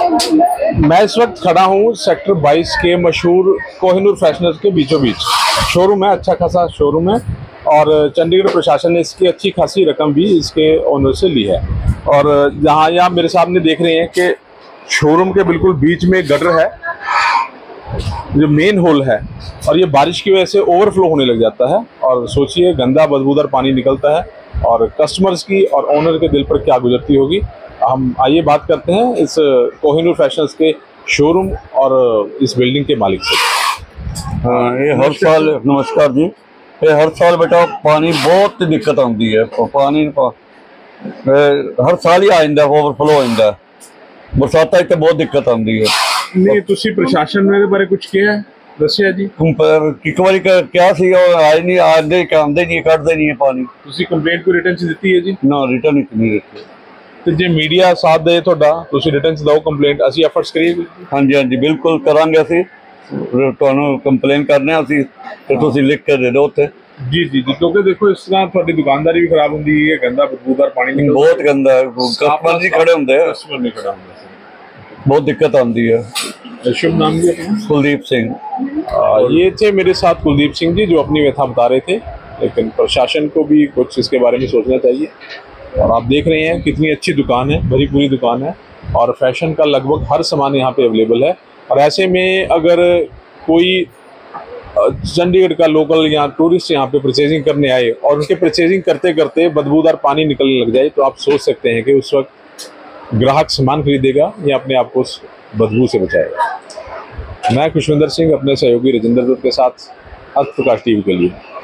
मैं इस वक्त खड़ा हूँ सेक्टर 22 के मशहूर कोहिनूर फैशनर्स के बीचों बीच। शोरूम है, अच्छा खासा शोरूम है और चंडीगढ़ प्रशासन ने इसकी अच्छी खासी रकम भी इसके ओनर से ली है। और जहाँ यहाँ मेरे सामने देख रहे हैं कि शोरूम के बिल्कुल बीच में गटर है, जो मेन होल है, और ये बारिश की वजह से ओवरफ्लो होने लग जाता है। और सोचिए गंदा बदबूदार पानी निकलता है और कस्टमर्स की और ओनर के दिल पर क्या गुजरती होगी। हम आइए बात करते हैं इस कोहिनूर फैशनर्स के शोरूम और इस बिल्डिंग के मालिक से। हाँ, ये हर साल नमस्कार जी। ये हर साल बेटा पानी बहुत दिक्कत आती है। पानी हर साल ही आंदा ओवरफ्लो होता है। बरसात तो बहुत दिक्कत आती है। नहीं तुसी प्रशासन मेरे बारे कुछ किया है दसिया जी? पर एक बारी क्या सी आए नहीं आते नहीं कटते नहीं है पानी। तुसी कंप्लेंट को रिटर्न च दित्ती है जी? ना रिटर्न नहीं दित्ती। तो जे मीडिया साथ दे ਤੁਹਾਡਾ ਤੁਸੀਂ ਰਿਟਰਨ ਚ ਦਿਓ ਕੰਪਲੇਂਟ, ਅਸੀਂ ਐਫਰਟਸ ਕਰੀਏ। ਹਾਂਜੀ ਹਾਂਜੀ ਬਿਲਕੁਲ ਕਰਾਂਗੇ। ਅਸੀਂ ਤੁਹਾਨੂੰ ਕੰਪਲੇਨ ਕਰਨੇ ਆ ਅਸੀਂ ਤੇ ਤੁਸੀਂ ਲਿਖ ਕੇ ਦੇ ਦਿਓ ਉੱਥੇ। जी जी जी, क्योंकि देखो इस तरह थोड़ी दुकानदारी भी खराब होती है, गंदा बदबूदार पानी निकलता है, बहुत गंदा है, कस्टमर नहीं खड़े होंगे, कस्टमर नहीं खड़ा होंगे, बहुत दिक्कत आती है। शुभ नाम भी कुलदीप सिंह। ये थे मेरे साथ कुलदीप सिंह जी जो अपनी व्यथा बता रहे थे। लेकिन प्रशासन को भी कुछ इसके बारे में सोचना चाहिए। और आप देख रहे हैं कितनी अच्छी दुकान है, भरी पूरी दुकान है और फैशन का लगभग हर सामान यहाँ पे अवेलेबल है। और ऐसे में अगर कोई चंडीगढ़ का लोकल या टूरिस्ट यहाँ पे परचेजिंग करने आए और उनके परचेजिंग करते करते बदबूदार पानी निकलने लग जाए तो आप सोच सकते हैं कि उस वक्त ग्राहक सामान खरीदेगा या अपने आप को उस बदबू से बचाएगा। मैं खुशविंदर सिंह अपने सहयोगी राजेंद्र दुत के साथ अर्थ प्रकाश टीवी के लिए।